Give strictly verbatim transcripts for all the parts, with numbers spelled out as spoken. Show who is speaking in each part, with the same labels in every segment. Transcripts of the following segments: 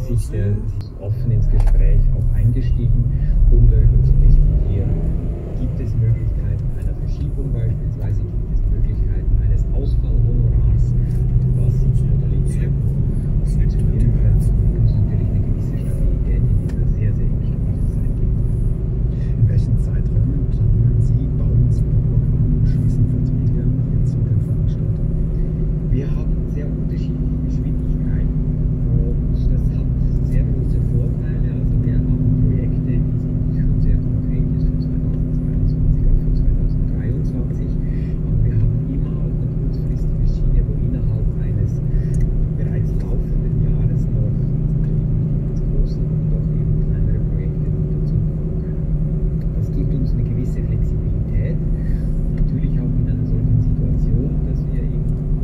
Speaker 1: sich sehr offen ins Gespräch auch eingestiegen, um darüber zu diskutieren. Gibt es Möglichkeiten einer Verschiebung beispielsweise? Gibt es Möglichkeiten eines Ausfallhonorars? Was sind Modalitäten? Das muss natürlich eine gewisse Stabilität in dieser sehr, sehr instabilen Zeit geben.
Speaker 2: In welchen Zeiträumen planen Sie, bauen Sie Ihr Programm und schließen Verträge jetzt mit den Veranstaltern?
Speaker 1: Wir haben sehr unterschiedliche Geschwindigkeiten und das hat sehr große Vorteile. Also wir haben Projekte, die sind schon sehr konkret jetzt für zweitausendzweiundzwanzig auch für zweitausenddreiundzwanzig, aber wir haben immer auch eine kurzfristige Schiene, wo innerhalb eines bereits laufenden Jahres noch ganz große und doch eben kleinere Projekte noch dazukommen können. Das gibt uns eine gewisse Flexibilität. Natürlich auch in einer solchen Situation, dass wir eben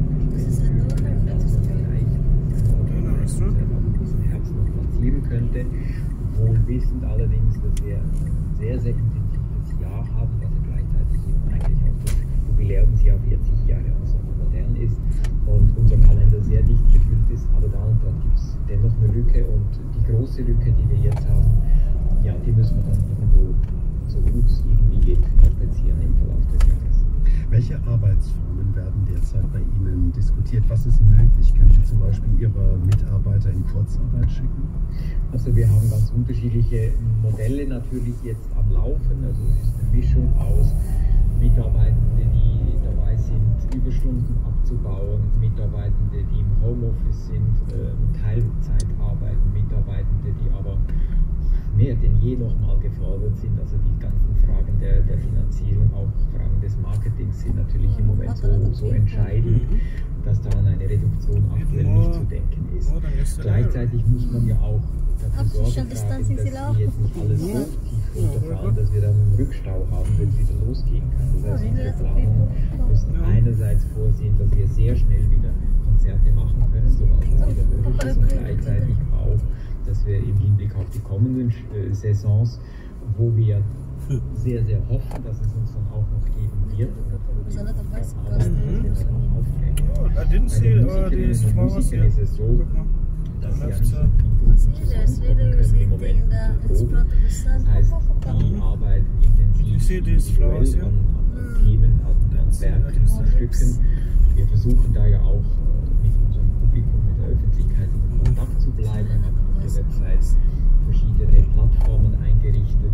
Speaker 1: könnte, wohl wissend allerdings, dass wir ein sehr, sehr intensives Jahr haben, was ja gleichzeitig eben eigentlich auch das Jubiläumsjahr vierzig Jahre Ensemble Modern ist und unser Kalender sehr dicht gefüllt ist, aber da und dort gibt es dennoch eine Lücke und die große Lücke, die wir jetzt haben, ja, die müssen wir dann irgendwo so gut es irgendwie geht kompensieren im Verlauf des Jahres.
Speaker 2: Welche Arbeitsformen werden derzeit bei Ihnen diskutiert? Was ist möglich? Können Sie zum Beispiel Ihre Mitarbeiter in Kurzarbeit schicken?
Speaker 1: Also wir haben ganz unterschiedliche Modelle natürlich jetzt am Laufen. Also es ist eine Mischung aus Mitarbeitende, die dabei sind, Überstunden abzubauen, Mitarbeitende, die im Homeoffice sind, Teilzeit arbeiten, Mitarbeitende, die aber mehr denn je nochmal gefordert sind. Also die ganzen Fragen der, der Finanzierung, auch Fragen des Marketings sind natürlich im Moment so, so entscheidend, dass daran eine Reduktion aktuell nicht zu denken ist. Gleichzeitig muss man ja auch dafür Sorge tragen, dass wir jetzt nicht alles so tief runterfahren, dass wir dann einen Rückstau haben, wenn es wieder losgehen kann. Das heißt, unsere Planungen müssen einerseits vorsehen, dass wir sehr schnell wieder Konzerte machen können, sobald es wieder möglich ist, und gleichzeitig auch, dass wir im Hinblick auf die kommenden äh, Saisons, wo wir sehr, sehr hoffen, dass es uns dann auch noch geben wird, oder wo wir arbeiten, dass wir dann auch aufnehmen. Bei den Musikerinnen und Musikern ist es so, dass sie ja nicht zusammenkommen können im Moment zur Probe. Das heißt, die arbeiten intensiv individuell an, an Themen, an, an Werkstücken. Wir versuchen da ja auch mit unserem Publikum, mit der Öffentlichkeit in Kontakt zu bleiben. Man hat auf der Website verschiedene Plattformen eingerichtet,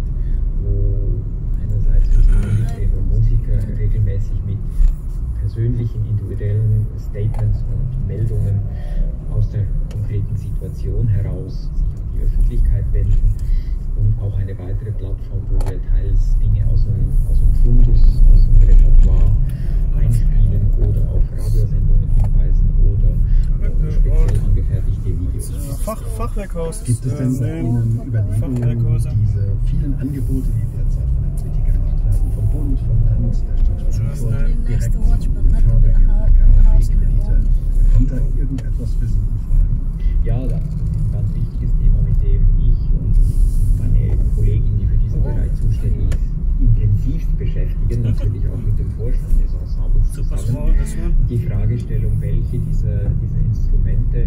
Speaker 1: wo einerseits Musikerinnen und Musiker regelmäßig mit persönlichen, individuellen Statements und Meldungen aus der konkreten Situation heraus sich an die Öffentlichkeit wenden, und auch eine weitere Plattform, wo wir teils Dinge aus dem, aus dem Fundus, aus dem Repertoire einspielen oder auf Radiosendungen hinweisen oder äh, speziell angefertigte Videos.
Speaker 3: Fach, Fachwerkhaus.
Speaker 2: Gibt es denn bei Ihnen Überlegungen, diese vielen Angebote, die derzeit von der Politik gemacht werden, vom Bund, vom Land, der Stadt Frankfurt, direkt Fördergelder, K fw-Kredite, kommt da irgendetwas für Sie in Frage?
Speaker 1: Ja, das ist ein ganz wichtiges Thema, mit dem ich und meine Kollegin, die für diesen Bereich zuständig ist, intensivst beschäftigen, natürlich auch mit dem Vorstand des Ensembles zusammen. Die Fragestellung, welche dieser, dieser Instrumente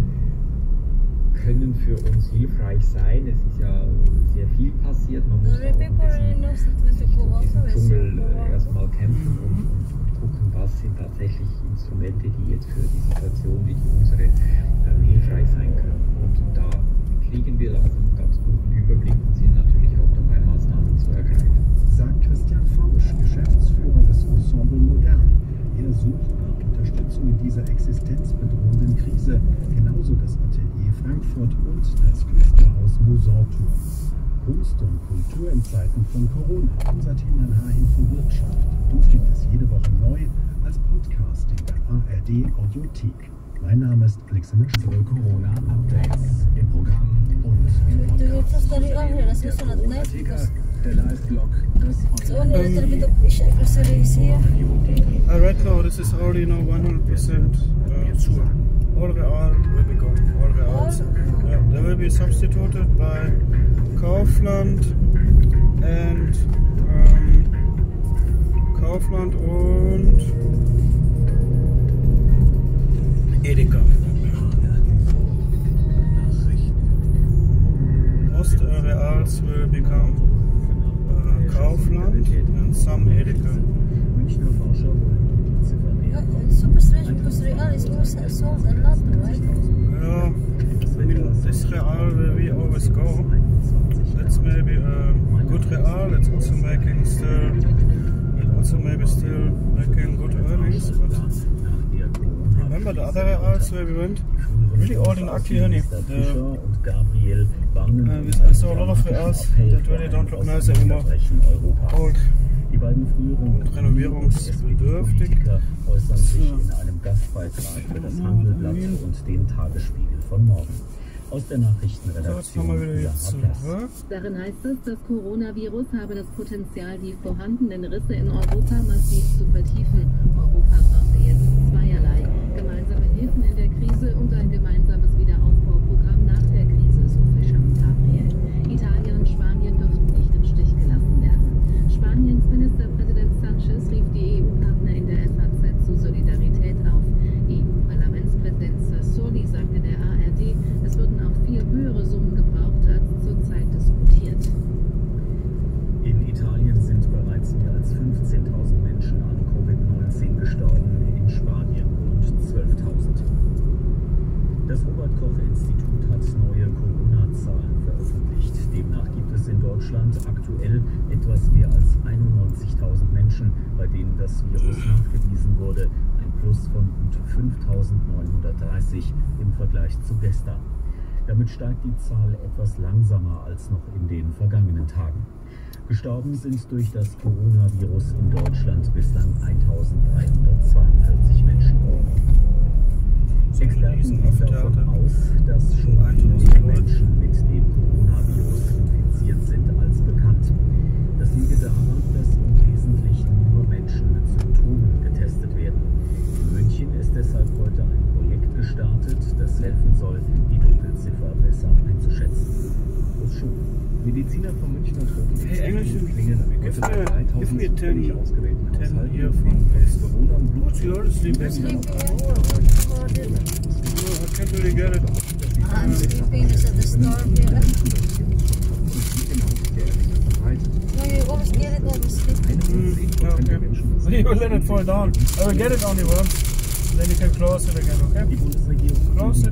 Speaker 1: können für uns hilfreich sein. Es ist ja sehr viel passiert, man muss auch ein bisschen durch diesen Dschungel erstmal kämpfen und, und gucken, was sind tatsächlich Instrumente, die jetzt für die Situation wie die unsere ähm, hilfreich sein können. Und da kriegen wir langsam einen ganz guten Überblick und sind natürlich auch dabei, Maßnahmen zu ergreifen.
Speaker 2: Sagt Christian Forsch, Geschäftsführer des Ensemble Modern. Er sucht nach Unterstützung in dieser existenzbedrohenden Krise. Genauso das Atelier Frankfurt und das Künstlerhaus Mosantour. Kunst und Kultur in Zeiten von Corona. Unser T N H Info Wirtschaft. Uns gibt es jede Woche neu als Podcast in der A R D Audiothek. Mein Name ist Alexander Schüssel. Corona Updates im Programm und im Podcast. Der Corona-Ticker, der Live-Blog, das Online.
Speaker 3: Uh, right now, this is already now one hundred percent uh, sure. Orreal will be gone. Orreal. Yeah, they will be substituted by Kaufland and um, Kaufland und Edeka. come uh, Kaufland and some Edeka.
Speaker 2: Münchner Forscher wollen die Dunkelziffer näher
Speaker 4: Yeah,
Speaker 2: kommen.
Speaker 4: it's super strange because Real is always sold a lot, right?
Speaker 3: Yeah, I mean, this Real where we always go, that's maybe a good Real, it's also making still, and also maybe still making good earnings, but remember the other Reals where we went? Really old and ugly, honey. The, uh, I saw a lot of Reals that really don't look nice anymore. Old.
Speaker 2: Die beiden früheren
Speaker 3: Und renovierungsbedürftig.
Speaker 2: Politiker äußern sich in einem Gastbeitrag für das Handelblatt und den Tagesspiegel von morgen. Aus der Nachrichtenredaktion.
Speaker 5: Darin heißt es, das Coronavirus habe das Potenzial, die vorhandenen Risse in Europa massiv zu vertiefen. Europa brauche jetzt zweierlei: gemeinsame Hilfen in der Krise und ein gemeinsames Wiederaufbauprogramm nach der Krise, so Fischer und Gabriel. Italien und Spanien dürften nicht im Stich gelassen werden. Spaniens Ministerpräsident Sanchez rief die E U-Partner in der F A Z zu Solidarität auf. E U-Parlamentspräsident Sassoli sagte der A R D, es würden auch viel höhere Summen gebraucht als zurzeit diskutiert.
Speaker 2: In Italien sind bereits mehr als fünfzehntausend Menschen an Covid neunzehn gestorben, in Spanien rund zwölftausend. Das Robert-Koch-Institut hat neue Corona-Zahlen veröffentlicht. Demnach gibt es in Deutschland aktuell etwas mehr als einundneunzigtausend Menschen, bei denen das Virus nachgewiesen wurde, ein Plus von gut fünftausendneunhundertdreißig im Vergleich zu gestern. Damit steigt die Zahl etwas langsamer als noch in den vergangenen Tagen. Gestorben sind durch das Coronavirus in Deutschland bislang eintausenddreihundertzweiundvierzig Menschen. Experten gehen davon aus, dass schon viele Menschen mit dem Coronavirus infiziert sind als bekannt. Das liege daran, dass im Wesentlichen nur Menschen mit Symptomen getestet werden. In München ist deshalb heute ein Projekt gestartet, das helfen soll, die Dunkelziffer besser einzuschätzen. Das schon. Mediziner vom Münchner
Speaker 3: Hey, English,
Speaker 2: klingen
Speaker 3: give
Speaker 2: heute
Speaker 3: me,
Speaker 2: bei
Speaker 3: give me
Speaker 2: dreitausend
Speaker 3: ten,
Speaker 2: ausgewählten
Speaker 3: ten
Speaker 2: Haushalten
Speaker 3: here from
Speaker 2: with Corona und
Speaker 3: What's yours? Sleeping?
Speaker 4: Sleeping.
Speaker 3: No, I can't really get it.
Speaker 4: I'm sleeping is at the store here. No, you always get it at the sleeping.
Speaker 3: Mm, okay. You will let it fall down. I will get it only once. And then you can close it again, okay?
Speaker 2: Die Bundesregierung
Speaker 3: Close it.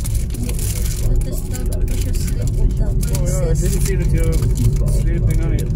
Speaker 4: What is that? Because sleeping down.
Speaker 3: Oh yeah, I didn't see that you're sleeping on it.